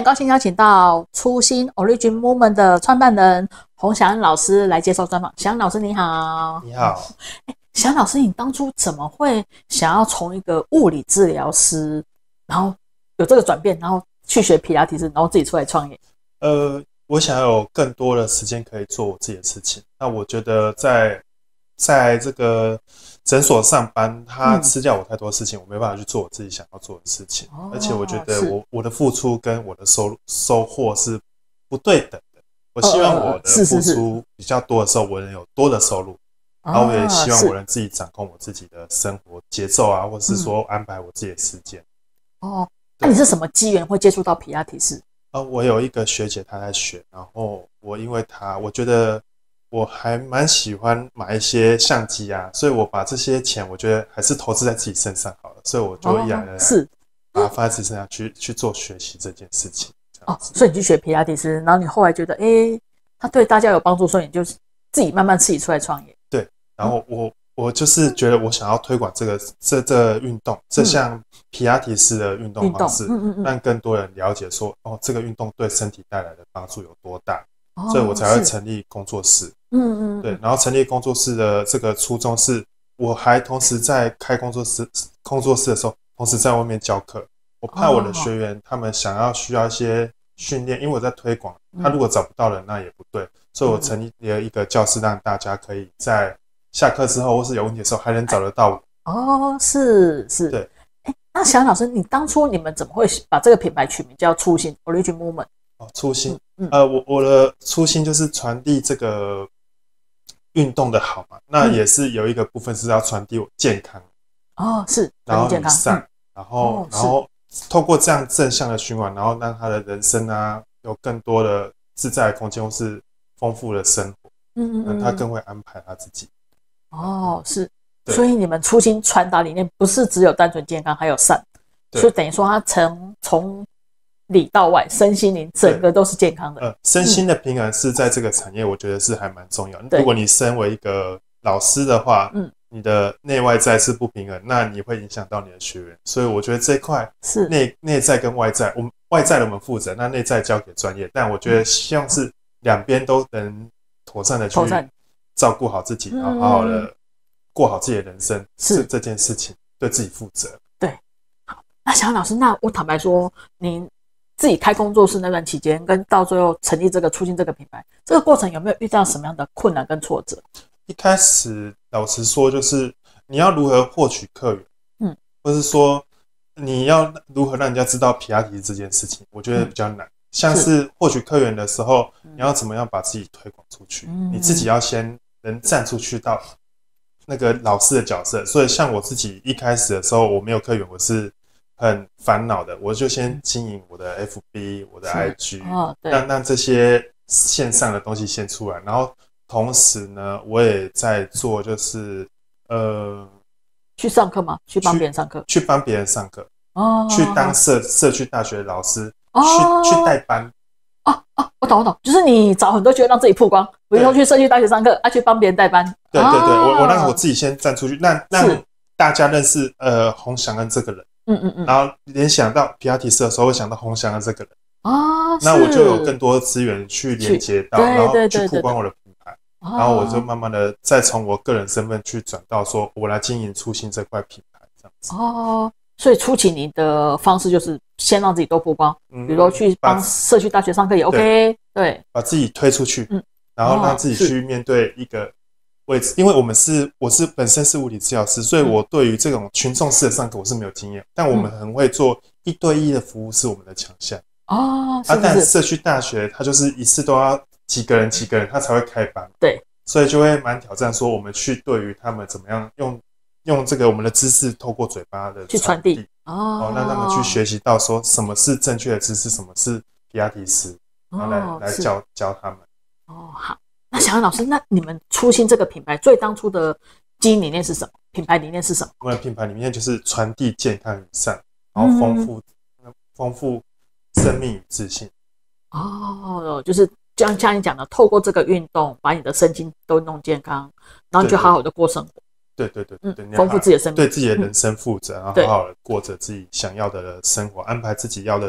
高兴邀请到初心 Origin Movement 的创办人洪祥恩老师来接受专访。祥恩老师你好。 你好。 祥恩老师，你当初怎么会想要从一个物理治疗师，然后有这个转变，然后去学皮拉提斯，然后自己出来创业？ 我想要有更多的时间可以做我自己的事情。那我觉得在这个诊所上班，它吃掉我太多事情，我没办法去做我自己想要做的事情。而且我觉得我的付出跟我的收获是不对等的。我希望我的付出比较多的时候，我能有多的收入。然后我也希望我能自己掌控我自己的生活节奏啊，或是说安排我自己的时间。 那你是什么机缘会接触到皮拉提斯？ 我有一个学姐她在学，然后我因为她，我觉得我还蛮喜欢买一些相机啊，所以我把这些钱我觉得还是投资在自己身上好了，所以我就毅然而然把它放在自己身上去做学习这件事情。 所以你去学皮拉提斯，然后你后来觉得它对大家有帮助，所以你就自己慢慢自己出来创业。 对，然后我就是觉得我想要推广这运动，这项皮拉提斯的运动方式，让更多人了解说，这个运动对身体带来的帮助有多大，所以我才会成立工作室。对，然后成立工作室的这个初衷是，我还同时在开工作室的时候，同时在外面教课。我怕我的学员他们需要一些训练，因为我在推广，他如果找不到人，那也不对，所以我成立了一个教室，让大家可以在下课之后或是有问题的时候还能找得到我。 是。对。那祥恩老师，你当初你们怎么会把这个品牌取名叫初心 Origin Movement？ 初心，我的初心就是传递这个运动的好嘛，那也是有一个部分是要传递我健康。 是， 然后友善，然后透过这样正向的循环，然后让他的人生啊有更多的自在的空间，或是丰富的生活，让他更会安排他自己。 是，所以你们初心传达理念不是只有单纯健康，还有善，所以等于说他从里到外，身心灵整个都是健康的。 身心的平衡是在这个产业，我觉得是还蛮重要的。如果你身为一个老师的话，你的内外在是不平衡，那你会影响到你的学员。所以我觉得这一块是内在跟外在，外在的我们负责，那内在交给专业。但我觉得希望是两边都能妥善的去照顾好自己，然后好好的过好自己的人生，是这件事情对自己负责。 对，好，那祥恩老师，那我坦白说，您自己开工作室那段期间，跟到最后成立这个初心这个品牌，这个过程有没有遇到什么样的困难跟挫折？ 一开始老实说，就是你要如何获取客源，或是说你要如何让人家知道皮拉提斯这件事情，我觉得比较难。像是获取客源的时候，你要怎么样把自己推广出去？你自己要先能站出去到那个老师的角色。所以像我自己一开始的时候，我没有客源，我是很烦恼的。我就先经营我的 FB、我的 IG，让这些线上的东西先出来。然后同时呢，我也在做，就是去上课吗？去帮别人上课？ 去帮别人上课。去当社区大学的老师。去带班。 我懂，就是你找很多机会让自己曝光，比如说去社区大学上课，去帮别人带班。 对，我让我自己先站出去，让大家认识洪祥恩这个人。然后联想到皮拉提斯的时候，会想到洪祥恩这个人。那我就有更多的资源去连接到，然后去曝光我的品牌。然后我就慢慢的再从我个人身份去转到说，我来经营初心这块品牌这样子。 所以初期你的方式就是先让自己多曝光，比如说去帮社区大学上课也 OK， 对， 把自己推出去，然后让自己去面对一个位置。因为我本身是物理治疗师，所以我对于这种群众式的上课我是没有经验，但我们很会做1对1的服务是我们的强项。但社区大学它就是一次都要几个人他才会开班， 对， 所以就会蛮挑战，说我们去对于他们怎么样用这个我们的知识透过嘴巴的去传递， 让他们去学习到说什么是正确的知识，什么是皮拉提斯，然后来教他们。 好，那祥恩老师，那你们初心这个品牌最当初的经营理念是什么？品牌理念是什么？ 我们的品牌理念就是传递健康与善，然后丰富生命与自信。 就是像你讲的，透过这个运动，把你的身心都弄健康，然后你就好好的过生活。 对， 丰富自己的生命， 对自己的人生负责，然后好好的过着自己想要的生活，安排自己要的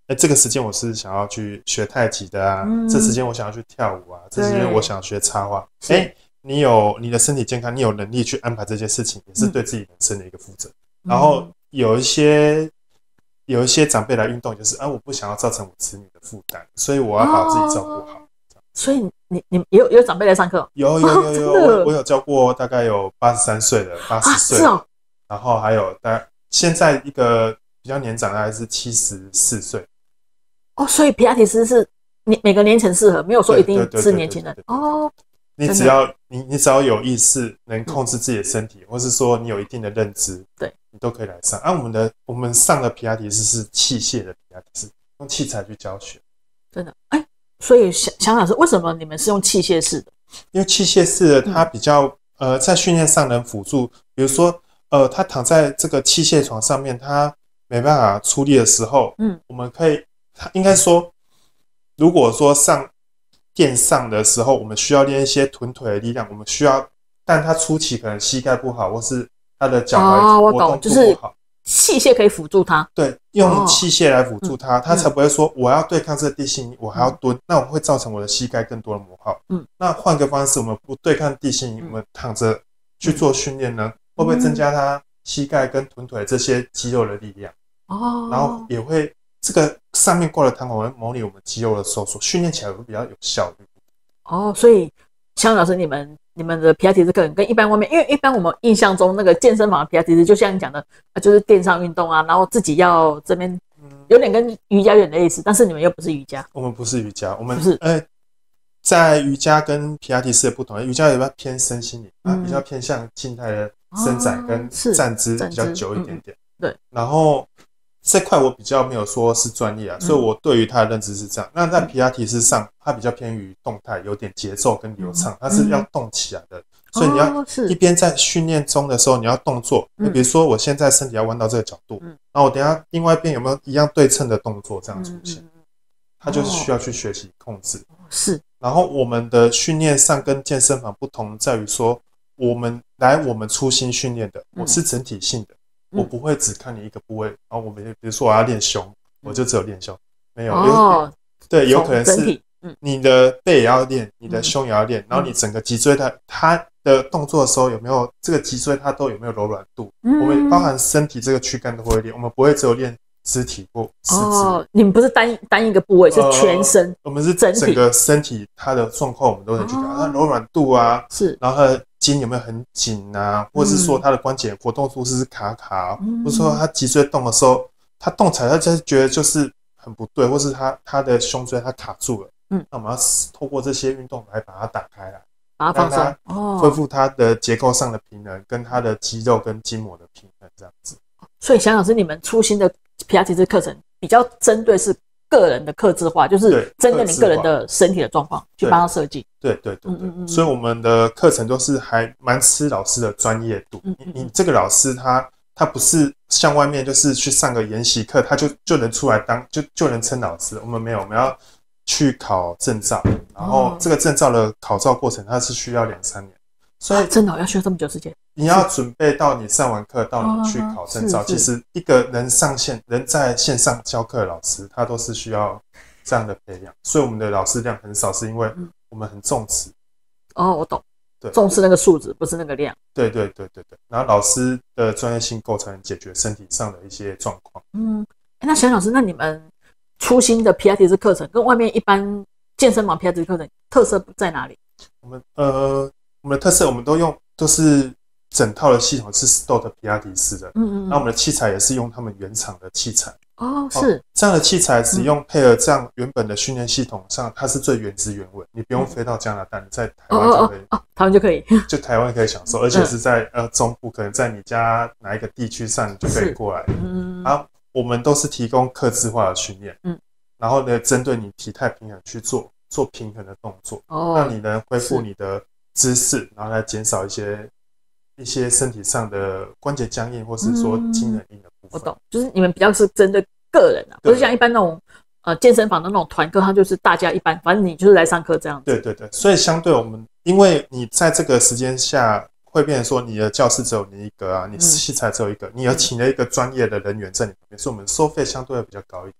这个时间我是想要去学太极的啊，这时间我想要去跳舞啊，这时间我想学插画。你有你的身体健康，你有能力去安排这件事情，也是对自己人生的一个负责。然后有一些长辈来运动，就是我不想要造成我子女的负担，所以我要把自己照顾好。 所以你有长辈来上课？ 有，我有教过大概有83岁的、80岁的，然后还有现在一个比较年长的还是74岁。 所以皮拉提斯是每个年层适合，没有说一定是年轻人。 你只要有意识，能控制自己的身体，或是说你有一定的认知， 对， 你都可以来上。我们上的皮拉提斯是器械的皮拉提斯，用器材去教学。 真的，所以想老师，为什么你们是用器械式的？ 因为器械式的它比较在训练上能辅助，比如说他躺在这个器械床上面，他没办法出力的时候，我们可以，应该说，如果说上垫上的时候，我们需要练一些臀腿的力量，我们需要，但他初期可能膝盖不好，或是他的脚踝活动不好， 器械可以辅助他。 对，用器械来辅助他，他才不会说我要对抗这个地心引，我还要蹲，那我会造成我的膝盖更多的磨耗。那换个方式，我们不对抗地心引，我们躺着去做训练呢，会不会增加他膝盖跟臀腿这些肌肉的力量？然后也会这个上面挂的弹簧会模拟我们肌肉的收缩，训练起来会比较有效率。 所以湘老师，你们的皮拉提斯课程跟一般外面，因为一般我们印象中那个健身房的皮拉提斯，就像你讲的，就是垫上运动啊，然后自己要这边有点跟瑜伽有点类似，但是你们又不是瑜伽。 我们不是瑜伽，我们是在瑜伽跟皮拉提斯的不同，瑜伽比较偏身心灵，比较偏向静态的伸展跟站姿比较久一点点。 对， 然后这块我比较没有说是专业所以我对于它的认知是这样。那在皮拉提斯上，它比较偏于动态，有点节奏跟流畅，它是要动起来的。所以你要一边在训练中的时候，你要动作。比如说我现在身体要弯到这个角度，然后我等一下另外一边有没有一样对称的动作这样出现，它就是需要去学习控制。 是。 然后我们的训练上跟健身房不同在于说，我们初心训练的，我是整体性的。我不会只看你一个部位，然后我们比如说我要练胸，我就只有练胸，没有对，有可能是你的背也要练，你的胸也要练，然后你整个脊椎它的动作的时候有没有这个脊椎它都有没有柔软度，我们包含身体这个躯干都会练，我们不会只有练肢体或四肢。 你们不是单一个部位，是全身， 我们是整个身体它的状况我们都能去看，它柔软度是， 然后它的筋有没有很紧或者是说它的关节活动度是卡或者说它脊椎动的时候，它动起来它就觉得就是很不对，或是它的胸椎它卡住了，那我们要透过这些运动来把它打开来， 把它放松， 恢复它的结构上的平衡，跟它的肌肉跟筋膜的平衡这样子。 所以湘老师，你们出新的皮拉提斯课程比较针对是个人的客制化，就是针对你个人的身体的状况去帮他设计。 对，所以我们的课程都是还蛮吃老师的专业度。你这个老师他不是像外面就是去上个研习课，他就能出来当就能称老师。我们没有，我们要去考证照，然后这个证照的考照过程它是需要2-3年，所以真的要需要这么久时间。 你要准备到你上完课到你去考证照，其实一个人在线上教课的老师，他都是需要这样的培养，所以我们的老师量很少，是因为我们很重视。 我懂，对，重视那个数值，不是那个量。对。 然后老师的专业性够才能解决身体上的一些状况。 那沈老师，那你们出新的皮拉提斯课程跟外面一般健身房皮拉提斯课程特色在哪里？ 我们的特色我们都是整套的系统是 Stott 皮拉提斯的，那我们的器材也是用他们原厂的器材。 是这样的器材使用配合这样原本的训练系统上，它是最原汁原味，你不用飞到加拿大，你在台湾就可以， 台湾就可以， 就台湾可以享受，而且是在中部，可能在你家哪一个地区上你就可以过来。我们都是提供客制化的训练，然后呢，针对你体态平衡去做平衡的动作，让你能恢复你的姿势，然后来减少一些身体上的关节僵硬，或是说筋韧硬的部分。 我懂，就是你们比较是针对个人不是像一般那种健身房的那种团课，它就是大家一般，反正你就是来上课这样子。 对，所以相对我们，因为你在这个时间下会变成说你的教室只有你一个你器材只有一个，你要请了一个专业的人员在你旁边，所以我们收费相对会比较高一点。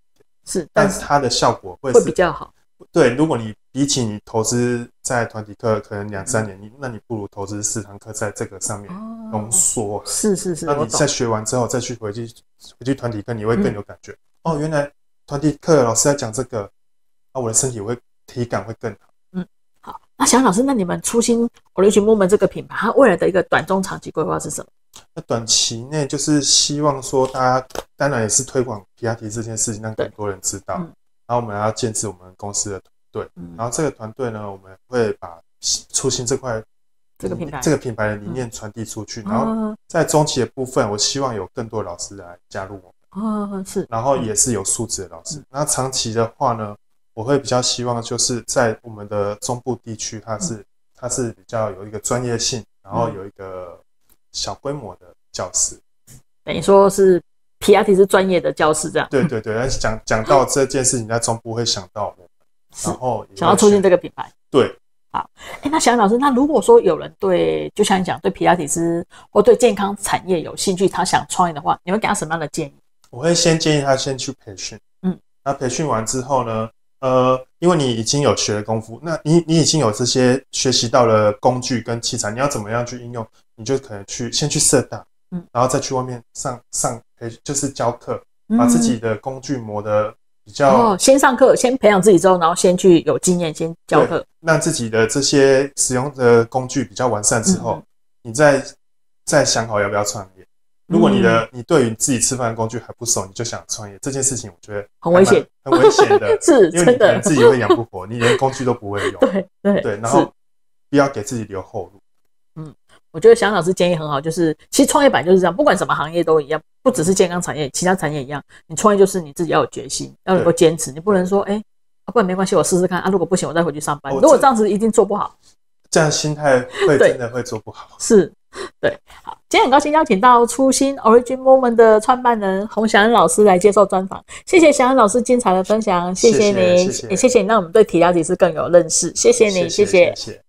是， 但是它的效果会比较好。 对，如果你比起你投资在团体课可能2-3年，那你不如投资4堂课在这个上面浓缩。 是， 那你在学完之后再回去团体课，你会更有感觉。原来团体课老师在讲这个，我的身体体感会更好。 好，那小杨老师，那你们初心 Origin Movement 这个品牌，它未来的一个短中长期规划是什么？ 那短期内就是希望说，大家当然也是推广皮拉提这件事情，让更多人知道。然后我们要建制我们公司的团队，然后这个团队呢，我们会把初心这个品牌的理念传递出去。然后在中期的部分，我希望有更多的老师来加入我们。是。然后也是有素质的老师。那长期的话呢，我会比较希望就是在我们的中部地区，它是比较有一个专业性，然后有一个小规模的教室， 等于说是皮拉提是专业的教室这样。 对，讲到这件事情，在中部会想到我们，然后想要促进这个品牌。 对， 好，那小杨老师，那如果说有人就像你讲，对皮拉提斯或对健康产业有兴趣，他想创业的话，你会给他什么样的建议？ 我会先建议他先去培训。那培训完之后呢，因为你已经有学了功夫，那你已经有这些学习到了工具跟器材，你要怎么样去应用？你就可能先去社大，然后再去外面上就是教课，把自己的工具磨得比较先上课，先培养自己之后，然后先去有经验，先教课， 让自己的这些使用的工具比较完善之后，你再想好要不要创业。如果你对于自己吃饭的工具还不熟，你就想创业，这件事情我觉得很危险， 很危险的， 是因为你可能自己会养不活，你连工具都不会用。对，然后不要给自己留后路。 我觉得小杨老师建议很好，就是其实创业板就是这样，不管什么行业都一样，不只是健康产业，其他产业一样。你创业就是你自己要有决心，要能够坚持，你不能说不然没关系，我试试看如果不行我再回去上班。如果这样子一定做不好， 这样心态真的会做不好。 是，对。好，今天很高兴邀请到初心 Origin Movement 的创办人洪小杨老师来接受专访，谢谢小杨老师精彩的分享，谢谢你，也谢谢你让我们对皮拉提斯更有认识，谢谢你，谢谢。